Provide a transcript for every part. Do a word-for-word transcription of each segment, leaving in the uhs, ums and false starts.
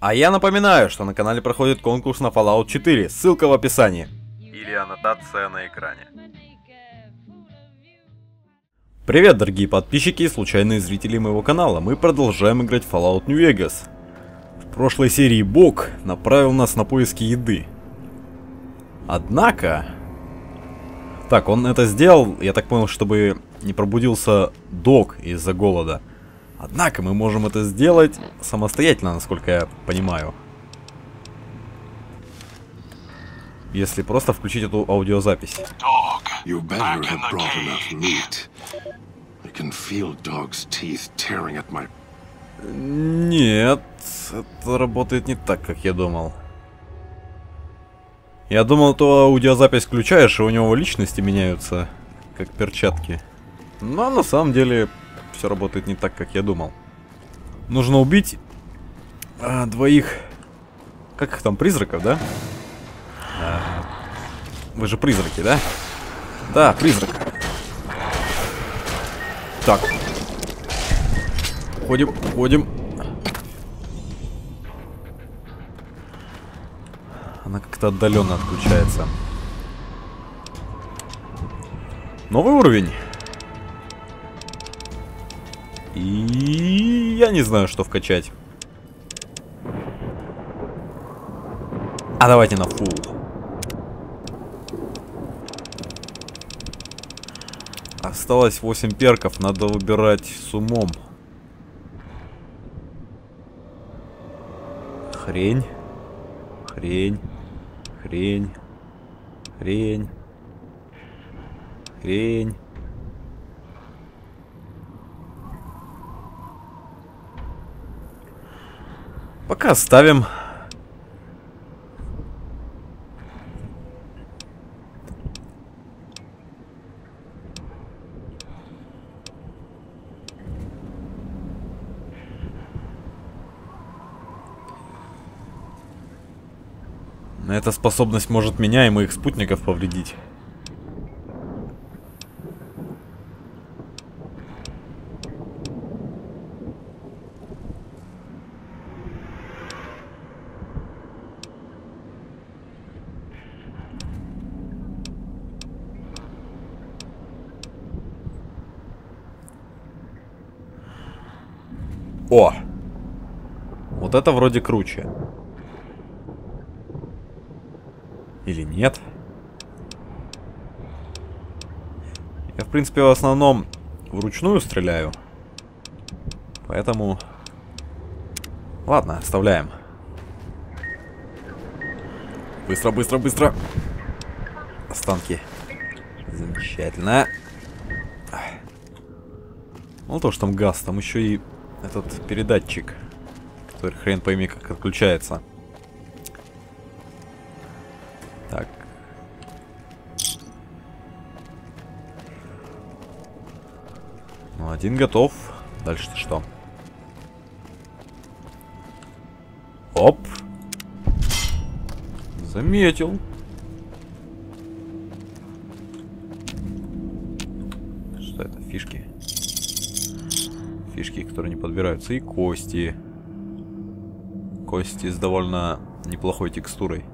А я напоминаю, что на канале проходит конкурс на Fallout четыре, ссылка в описании. Или аннотация на экране. Привет, дорогие подписчики и случайные зрители моего канала, мы продолжаем играть в Fallout New Vegas. В прошлой серии Бог направил нас на поиски еды. Однако... Так, он это сделал, я так понял, чтобы не пробудился Док из-за голода. Однако мы можем это сделать самостоятельно, насколько я понимаю. Если просто включить эту аудиозапись. Нет, это работает не так, как я думал. Я думал, то аудиозапись включаешь, и у него личности меняются, как перчатки. Но на самом деле все работает не так, как я думал. Нужно убить а, двоих... Как их там, призраков, да? А, вы же призраки, да? Да, призрак. Так. Ходим, ходим. Она как-то отдаленно отключается. Новый уровень. И я не знаю, что вкачать. А давайте на фулл. Осталось восемь перков, надо выбирать с умом. Хрень. Хрень. Хрень. Хрень. Хрень. Пока оставим. Эта способность может меня и моих спутников повредить. О! Вот это вроде круче. Или нет? Я, в принципе, в основном вручную стреляю. Поэтому... Ладно, оставляем. Быстро, быстро, быстро. Останки. Замечательно. Мало того, что там газ, там еще и этот передатчик, который хрен пойми как отключается. Так. Ну, один готов. Дальше-то что? Оп. Заметил. Что это? Фишки. Фишки, которые не подбираются. И кости. Кости с довольно неплохой текстурой.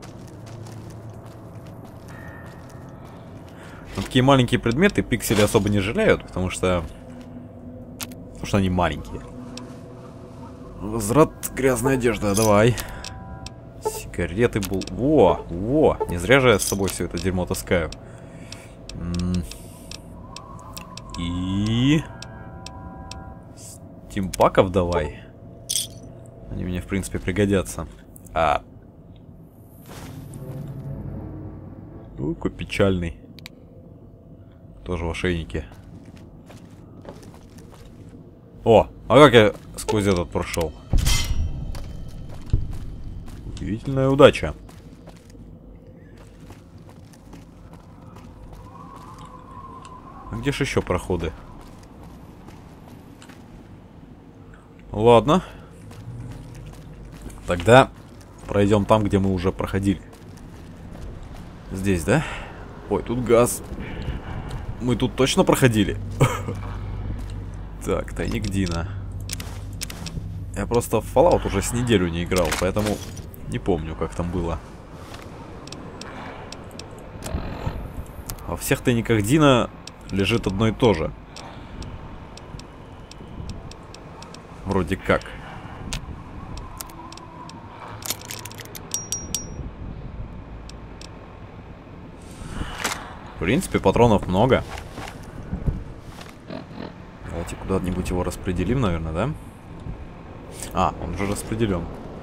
Но такие маленькие предметы пиксели особо не жалеют, потому что... Потому что они маленькие. Возврат, грязная одежда, давай. Сигареты был... Во, во, не зря же я с собой все это дерьмо таскаю. И... Стимпаков давай. Они мне, в принципе, пригодятся. А... Ну, какой печальный. Тоже в ошейнике. О, а как я сквозь этот прошел? Удивительная удача. А где же еще проходы? Ладно. Тогда пройдем там, где мы уже проходили. Здесь, да? Ой, тут газ. Мы тут точно проходили? Так, тайник Дина. Я просто в Fallout уже с неделю не играл, поэтому не помню, как там было. Во всех тайниках Дина лежит одно и то же. Вроде как. В принципе, патронов много. Давайте куда-нибудь его распределим, наверное, да? А, он уже распределен.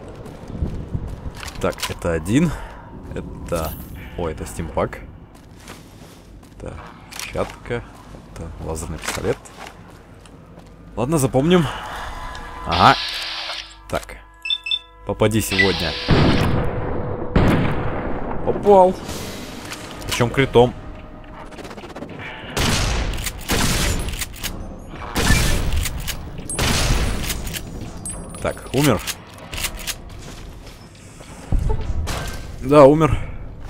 Так, это один. Это... О, это стимпак. Это перчатка. Это лазерный пистолет. Ладно, запомним. Ага. Так. Попади сегодня. Попал. Причем критом. Так, умер. Да, умер.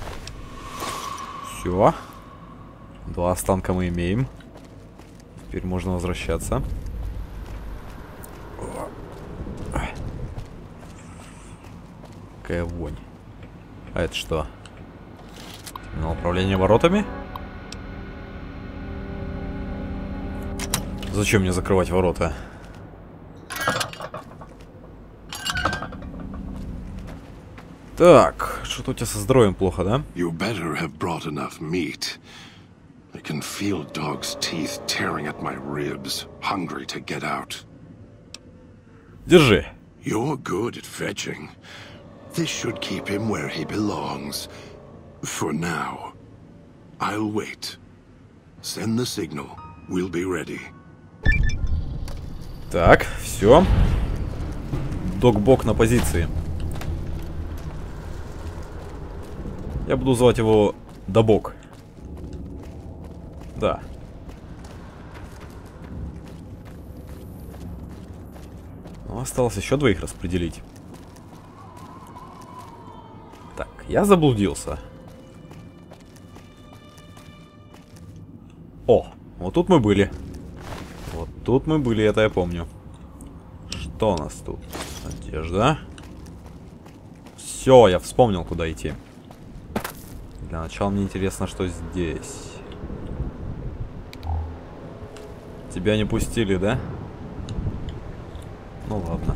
Все. Два останка мы имеем. Теперь можно возвращаться. Какая вонь. А это что? На управление воротами? Зачем мне закрывать ворота? Так, что-то у тебя со здоровьем плохо, да? You better have brought enough meat. I can feel dog's teeth tearing at my ribs, hungry to get out. Держи. You're good at fetching. This should keep him where he belongs. For now. I'll wait. Send the signal. We'll be ready. Так, все. Док-бок на позиции. Я буду звать его Добок. Да. Ну, осталось еще двоих распределить. Так, я заблудился. О, вот тут мы были. Вот тут мы были, это я помню. Что у нас тут? Одежда. Все, я вспомнил, куда идти. Для начала мне интересно, что здесь. Тебя не пустили, да? Ну ладно.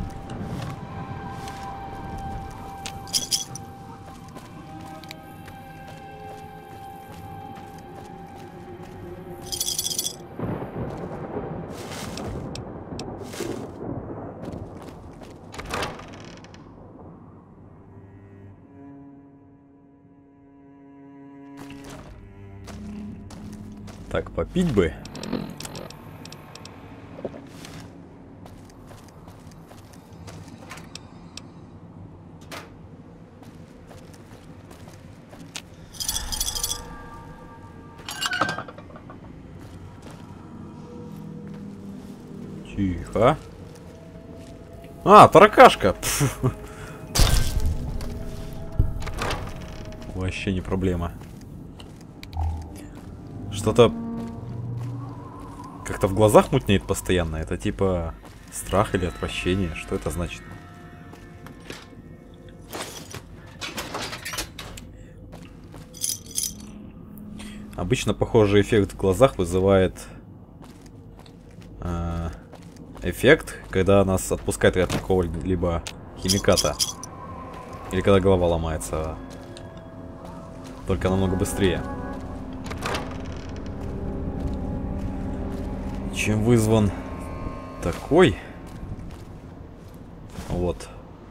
Так, попить бы. Тихо. А, таракашка. Пф. Вообще не проблема. Что-то как-то в глазах мутнеет постоянно. Это типа страх или отвращение. Что это значит? Обычно похожий эффект в глазах вызывает э, эффект, когда нас отпускает от какого-либо химиката. Или когда голова ломается. Только намного быстрее. Чем вызван такой? Вот.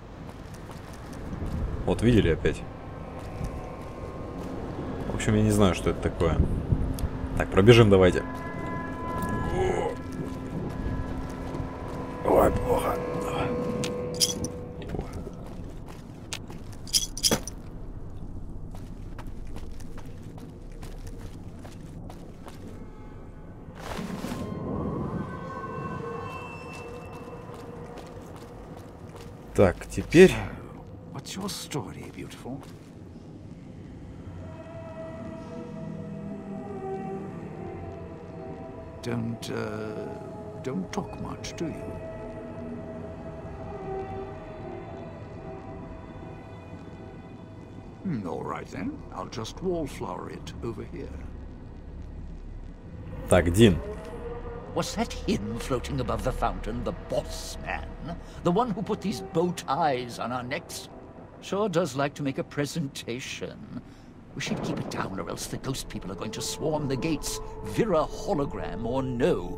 Вот, видели опять? В общем, я не знаю, что это такое. Так, пробежим давайте. Ой, плохо. Так, теперь... What's your story, beautiful? Don't, uh, don't talk much, do you? Hmm, all right then. I'll just wallflower it over here. Так, Дин. Was that him floating above the fountain, the boss man? The one who put these bow ties on our necks? Sure does like to make a presentation. We should keep it down or else the ghost people are going to swarm the gates. Vira hologram or no.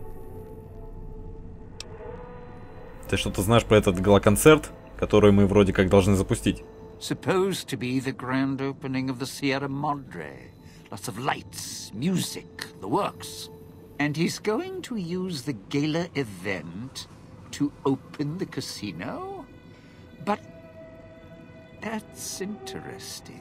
Ты что-то знаешь про этот галоконцерт, который мы вроде как должны запустить? Supposed to be the grand opening of the Sierra Madre. Lots of lights, music, the works. And he's going to use the gala event to open the casino? But that's interesting.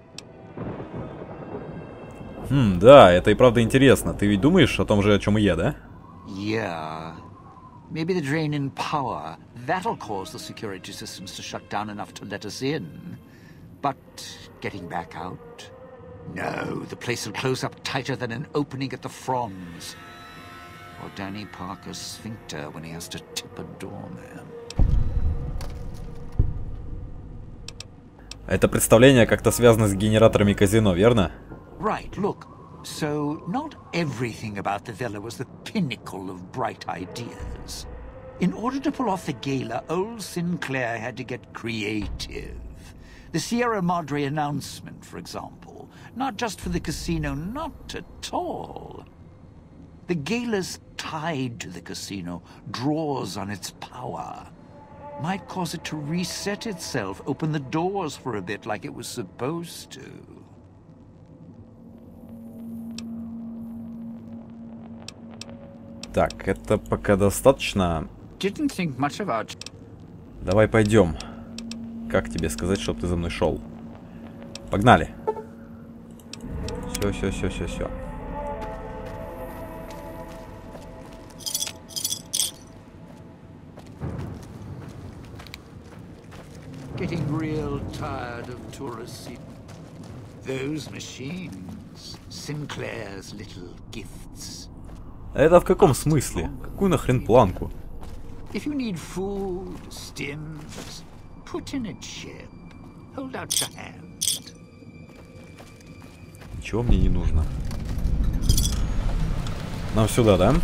Хм, да, это и правда интересно. Ты ведь думаешь о том же, о чем и я, да? Yeah. Maybe the drain in power. That'll cause the security systems to shut down enough to let us in. But getting back out? No, the place will close up tighter than an opening at the Fronds. Or Danny Parker's sphincter when he has to tip a doorman. Это представление как-то связано с генераторами казино, верно? Right, look. So, not everything about the villa was the pinnacle of bright ideas. In order to pull off the gala, old Sinclair had to get creative. The Sierra Madre announcement, for example. Not just for the casino, not at all. The gala's tied to the casino, draws on its power. Might cause it to reset itself, open the doors for a bit like it was supposed to. Так, это пока достаточно. Didn't think much of our... Давай пойдем. Как тебе сказать, чтобы ты за мной шел? Погнали. Все, все, все, все, все. Getting real tired of tourists. Those machines, Sinclair's little gifts. Это в каком смысле? Какую нахрен планку? If you need food, stims, put in a chip. Hold out your hand. Ничего мне не нужно. Нам сюда, да?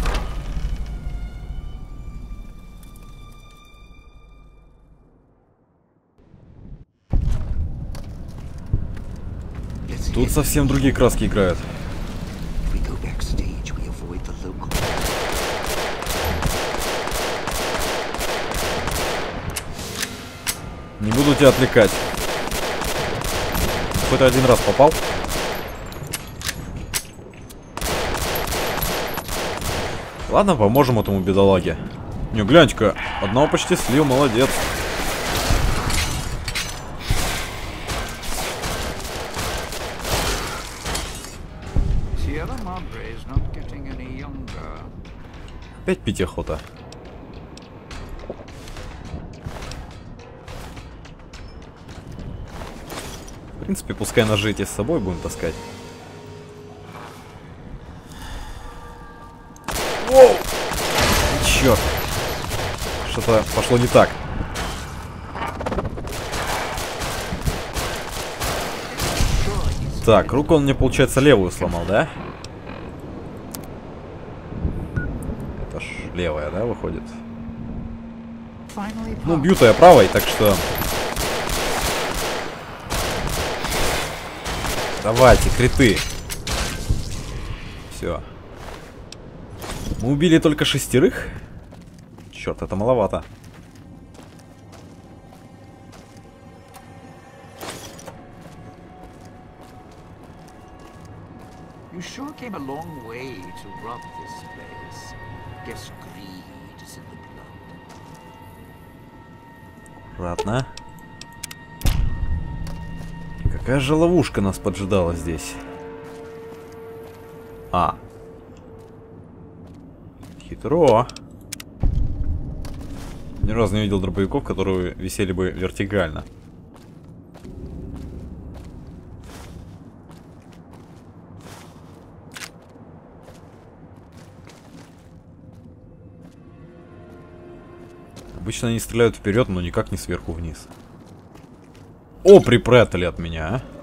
Тут совсем другие краски играют. Не буду тебя отвлекать. Хоть один раз попал. Ладно, поможем этому бедолаге. Не, гляньте-ка, одного почти слил, молодец. Опять пить охота. В принципе, пускай ножи эти с собой будем таскать. Воу! Черт! Что-то пошло не так. Так, руку он мне, получается, левую сломал, да? Это ж левая, да, выходит? Ну, бью-то я правой, так что... Давайте, криты. Все. Мы убили только шестерых? Черт, это маловато. You sure came a long way to rob this place. Guess greed is in the blood. Аккуратно. Какая же ловушка нас поджидала здесь? А. Хитро. Ни разу не видел дробовиков, которые висели бы вертикально. Обычно они стреляют вперед, но никак не сверху вниз. О, припрятали от меня, а?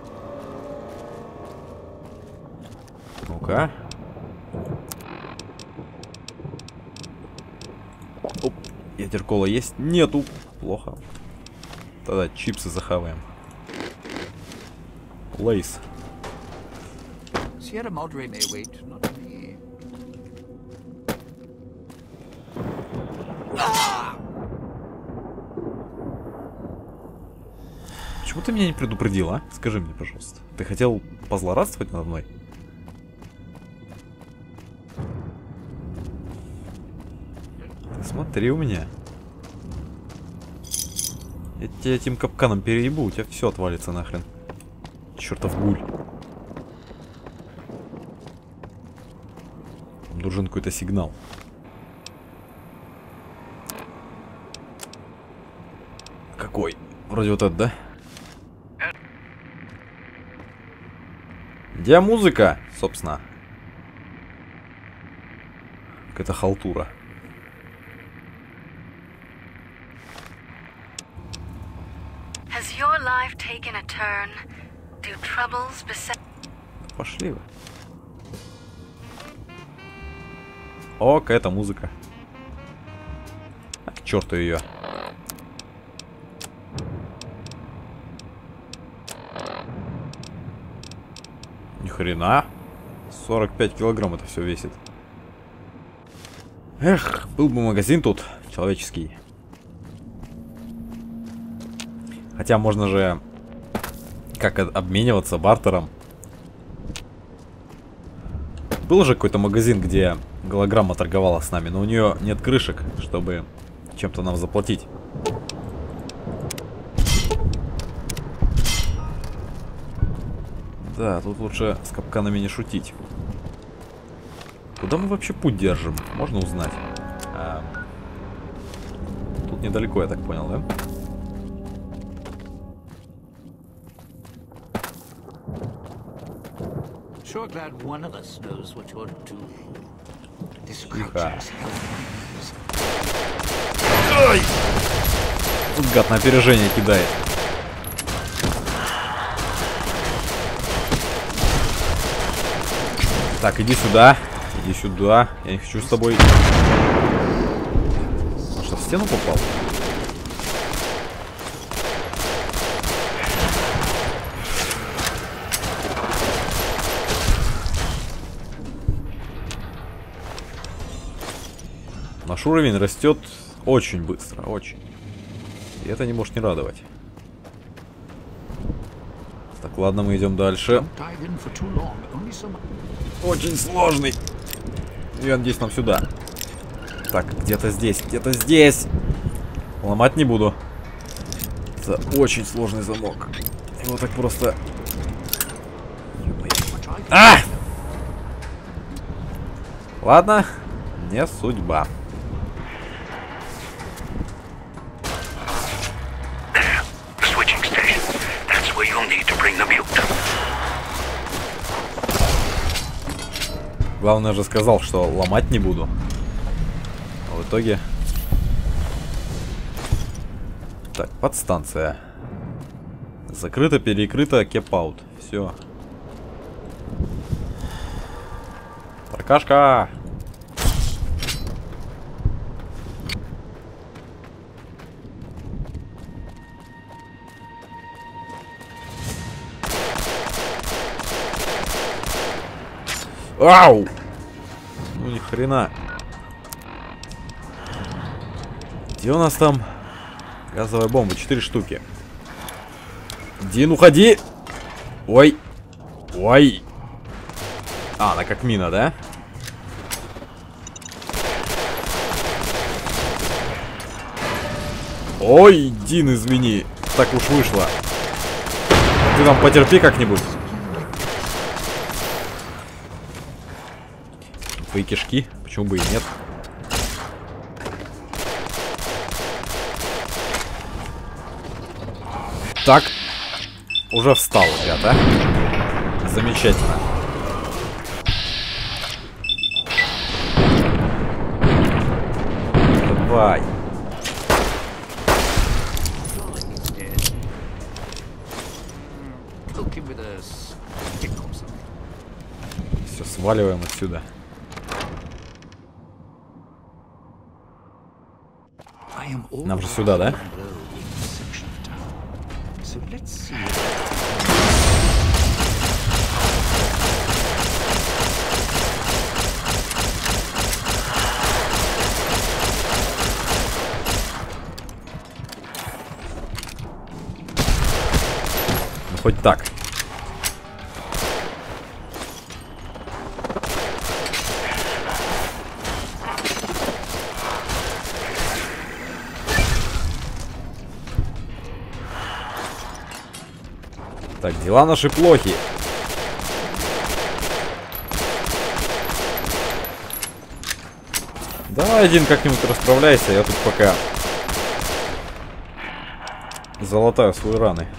Ну-ка. Оп, ядеркола есть? Нету. Плохо. Тогда чипсы захаваем. Лейс. Sierra Madre may wait, not me. Почему ты меня не предупредил, а? Скажи мне, пожалуйста. Ты хотел позлорадствовать надо мной? Ты смотри у меня. Я тебя этим капканом переебу, у тебя все отвалится нахрен. Чертов гуль. Нужен какой-то сигнал. Какой? Вроде вот этот, да? Где музыка, собственно? Какая-то халтура. Has your life taken a turn? Do troubles beset? Пошли вы. О, какая-то музыка. А, к черту ее. Ни хрена. сорок пять килограмм это все весит. Эх, был бы магазин тут человеческий. Хотя можно же как обмениваться бартером. Был же какой-то магазин, где голограмма торговала с нами, но у нее нет крышек, чтобы чем-то нам заплатить. Да, тут лучше с капканами не шутить. Куда мы вообще путь держим? Можно узнать. А... Тут недалеко, я так понял, да? Sure glad one of us knows what you're doing. This Тихо. crouches. Ой! Тут гад на опережение кидает. Так, иди сюда. Иди сюда. Я не хочу с тобой. Он что, в стену попал? Наш уровень растет очень быстро, очень. И это не может не радовать. Так, ладно, мы идем дальше. Dive in for too long. Only so much. Очень сложный. Я надеюсь, нам сюда. Так, где-то здесь, где-то здесь. Ломать не буду. Это очень сложный замок. Его так просто... А! Ладно, не судьба. Switching station. That's where you'll need to bring the mute. Главное же сказал, что ломать не буду. А в итоге... Так, подстанция. Закрыто, перекрыто, кеп-аут. Все. Прокашка! Ау! Ну ни хрена. Где у нас там газовая бомба? Четыре штуки. Дин, уходи! Ой! Ой! А, она как мина, да? Ой, Дин, извини. Так уж вышло. Ты там потерпи как-нибудь. Твои кишки? Почему бы и нет? Так. Уже встал, ребята. Замечательно. Давай. him with a stick or something. Все, сваливаем отсюда. Нам же сюда, да? So let's see. Ну, хоть так. Так, дела наши плохи. Давай один как-нибудь расправляйся, я тут пока залатаю свои раны.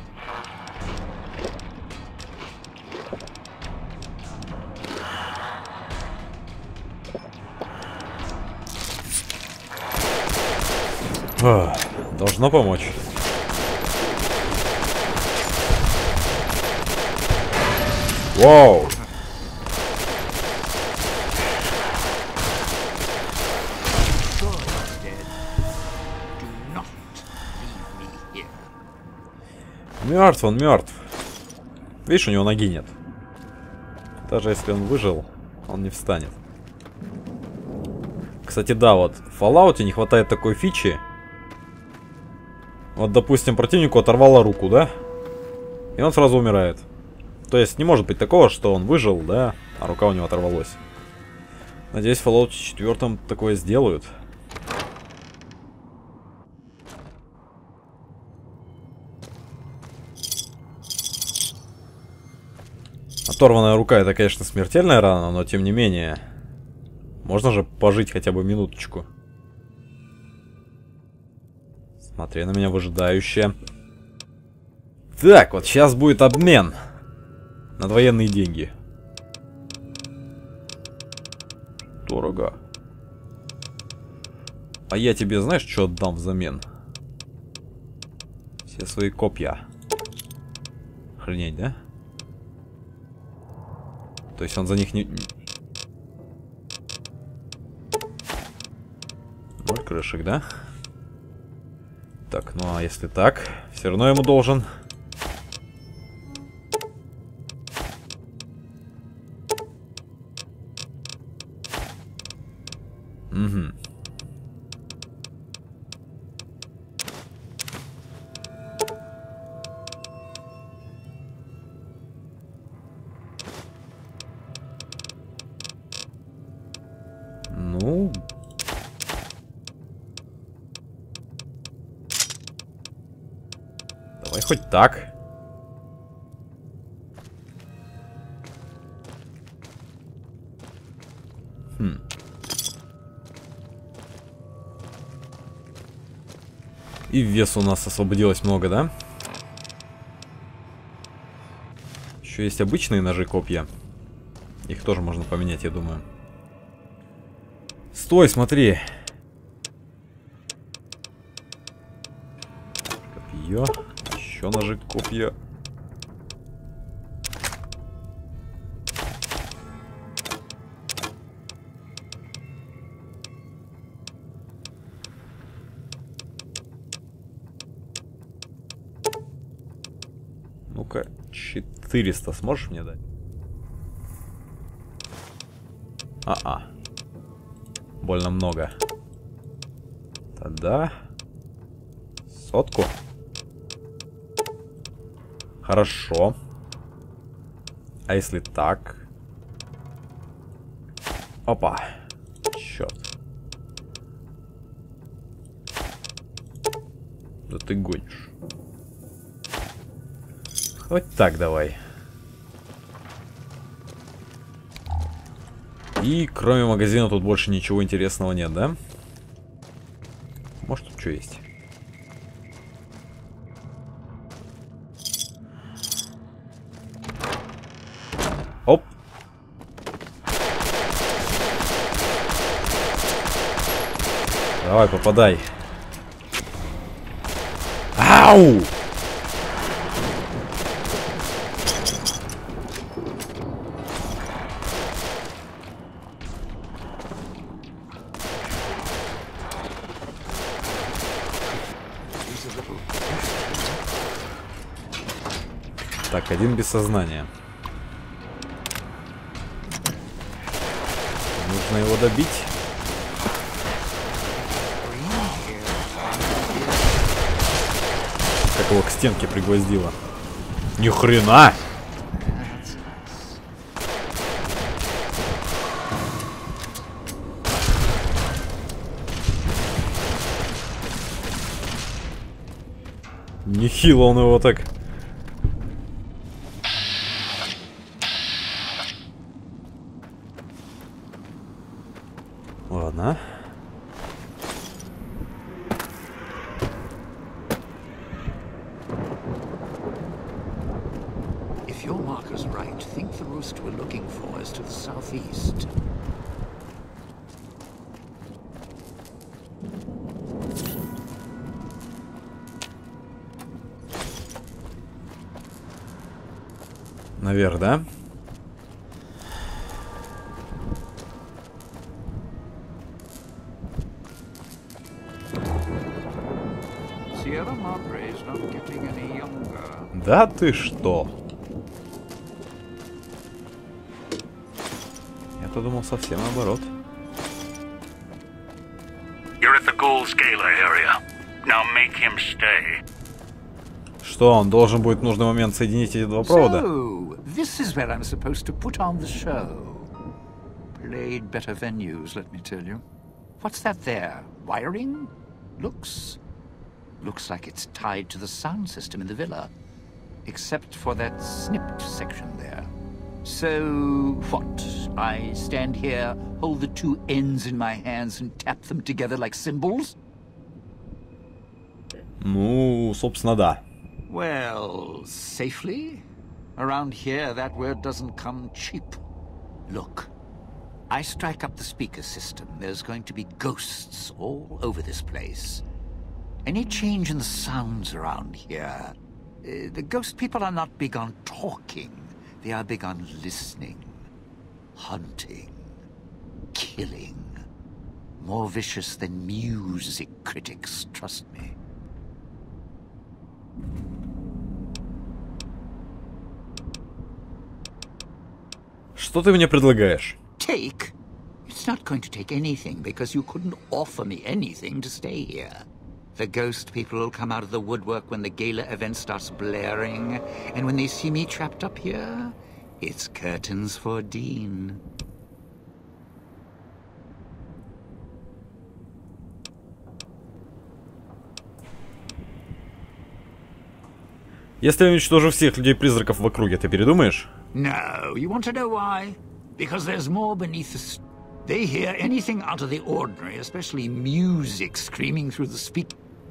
Ох, должно помочь. Вау! Мертв, он мертв. Видишь, у него ноги нет. Даже если он выжил, он не встанет. Кстати, да, вот в Fallout не хватает такой фичи. Вот, допустим, противнику оторвало руку, да? И он сразу умирает. То есть не может быть такого, что он выжил, да, а рука у него оторвалась. Надеюсь, в Fallout четыре такое сделают. Оторванная рука — это, конечно, смертельная рана, но тем не менее, можно же пожить хотя бы минуточку. Смотри на меня выжидающе. Так, вот сейчас будет обмен. На военные деньги. Дорого. А я тебе, знаешь, что отдам взамен? Все свои копья. Охренеть, да? То есть он за них не... Ноль крышек, да? Так, ну а если так, все равно ему должен... Угу. Ну... Давай хоть так. Хм. И вес у нас освободилось много, да? Еще есть обычные ножи-копья. Их тоже можно поменять, я думаю. Стой, смотри. Копье. Еще ножи-копья. Ну-ка, четыреста сможешь мне дать? А-а. Больно много. Тогда... Сотку. Хорошо. А если так? Опа. Черт. Да ты гонишь. Хоть так давай. И кроме магазина тут больше ничего интересного нет, да? Может, тут что есть? Оп. Давай, попадай. Ау! Так, один без сознания. Нужно его добить. Как его к стенке пригвоздило. Ни хрена! Нехило он его так. Ладно. If your marker's right, think the roost we're looking for is to the southeast. Наверх, да? Sierra Madre is not getting any younger. Да ты что? Я-то думал совсем наоборот. You're at the Ghoul's Gala area. Now make him stay. Что, он должен будет в нужный момент соединить эти два провода? So, this is where I'm supposed to put on the show. Played better venues, let me tell you. What's that there? Wiring? Looks... Looks like it's tied to the sound system in the villa. Except for that snipped section there. So, what? I stand here, hold the two ends in my hands and tap them together like cymbals? Ну, собственно, да. Well, safely? Around here, that word doesn't come cheap. Look, I strike up the speaker system. There's going to be ghosts all over this place. Any change in the sounds around here... Uh, the ghost people are not big on talking. They are big on listening. Hunting. Killing. More vicious than music critics, trust me. Что ты мне предлагаешь? Take? It's not going to take anything, because you couldn't offer me anything to stay here. The ghost people will come out of the woodwork when the gala event starts blaring, and when they see me trapped up here, it's curtains for Dean. Если я уничтожу всех людей-призраков в округе, ты передумаешь? No, you want to know why? Because there's more beneath the... St they hear anything out of the ordinary, especially music screaming through the speak...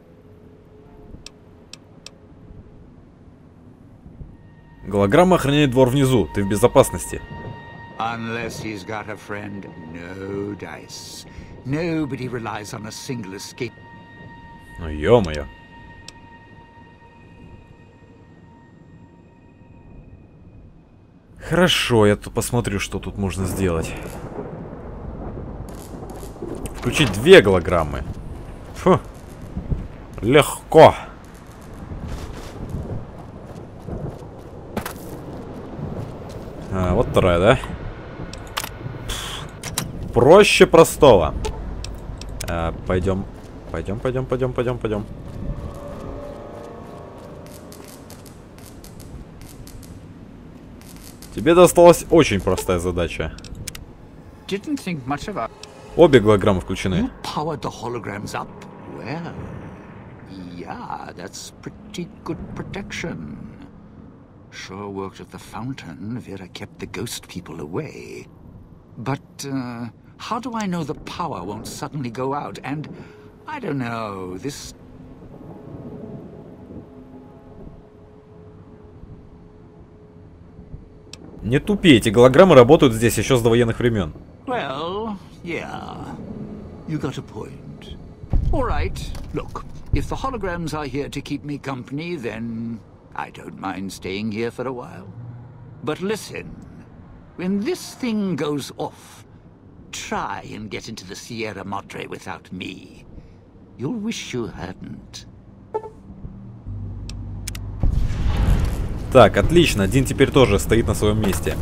Голограмма охраняет двор внизу, ты в безопасности. Unless he's got a friend, no dice. Nobody relies on a single escape. Ну ё-моё. Хорошо, я тут посмотрю, что тут можно сделать. Включить две голограммы. Фу. Легко. А, вот вторая, да? Пфф. Проще простого. А, пойдем. Пойдем, пойдем, пойдем, пойдем, пойдем. Тебе досталась очень простая задача. Didn't think much of it. Обе голограммы включены. You powered the holograms up? Well, yeah, that's pretty good protection. Sure worked at the fountain. Vera kept the ghost people away. But, uh, how do I know the power won't suddenly go out? And, I don't know, this... Не тупи, эти голограммы работают здесь еще с довоенных времен. Well, yeah. You got a point. All right, look. If the holograms are here to keep me company, then I don't mind staying here for a while. But listen, when this thing goes off, try and get into the Sierra Madre without me. You'll wish you hadn't. Так, отлично. Дин теперь тоже стоит на своем месте.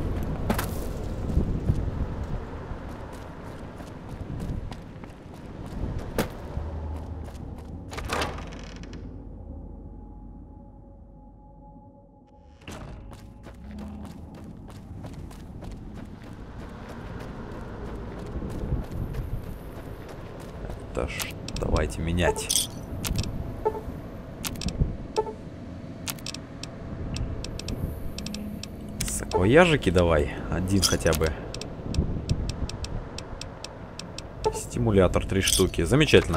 Это ж давайте менять. Саквояжики давай. Один хотя бы. Стимулятор три штуки. Замечательно.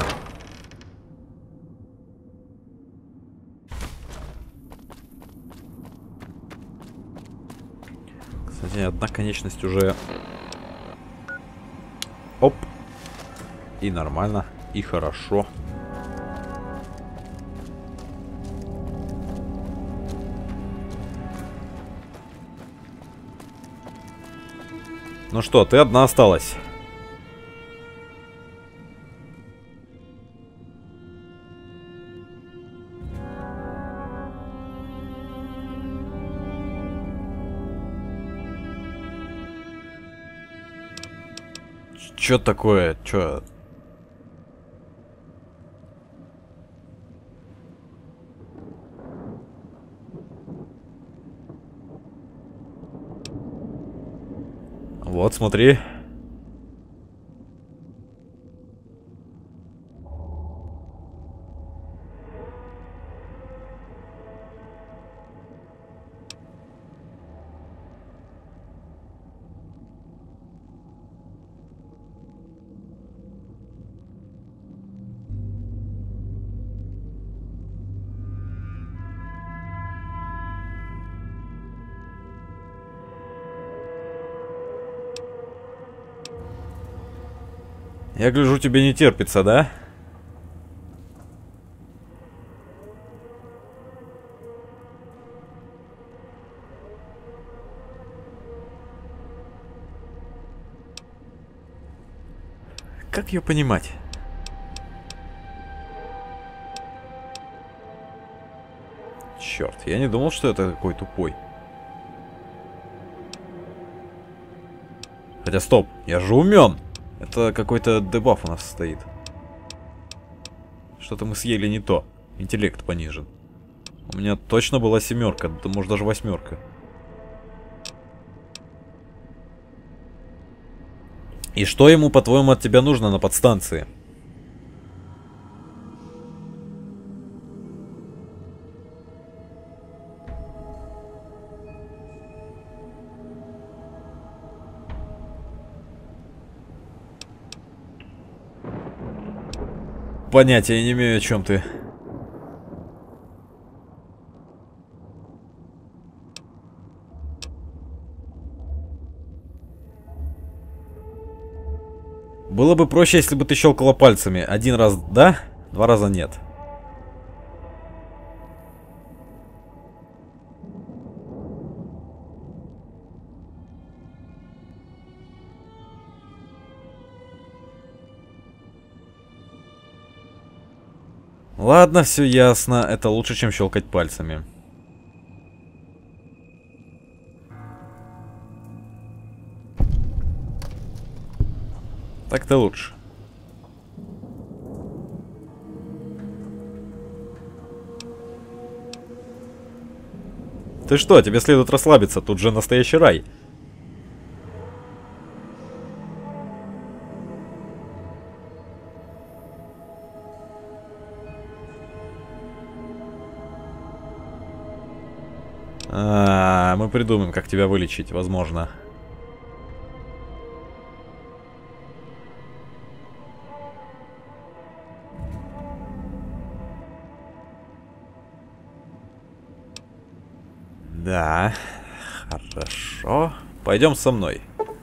Кстати, одна конечность уже... Оп. И нормально. И хорошо. Ну что, ты одна осталась. Чё такое? Чё? Вот, смотри. Я гляжу, тебе не терпится, да? Как ее понимать? Черт, я не думал, что это такой тупой. Хотя стоп, я же умен. Это какой-то дебаф у нас стоит. Что-то мы съели не то. Интеллект понижен. У меня точно была семерка, да может даже восьмерка. И что ему, по-твоему, от тебя нужно на подстанции? Понятия не имею, о чем ты. Было бы проще, если бы ты щелкала пальцами. Один раз да, два раза нет. Ладно, все ясно. Это лучше, чем щелкать пальцами. Так-то лучше. Ты что, тебе следует расслабиться, тут же настоящий рай. А, мы придумаем, как тебя вылечить, возможно. Да, хорошо. Пойдем со мной.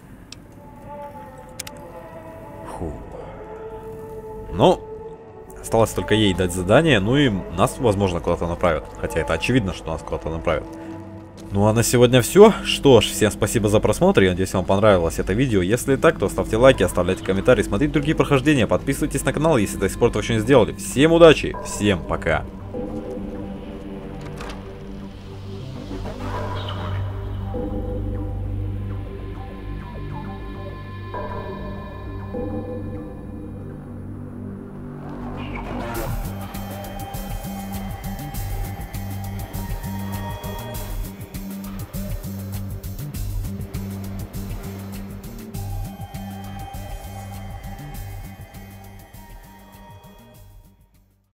Фу. Ну, осталось только ей дать задание, ну и нас, возможно, куда-то направят. Хотя это очевидно, что нас куда-то направят. Ну а на сегодня все. Что ж, всем спасибо за просмотр. Я надеюсь, вам понравилось это видео. Если так, то ставьте лайки, оставляйте комментарии, смотрите другие прохождения, подписывайтесь на канал, если до сих пор этого еще не сделали. Всем удачи, всем пока.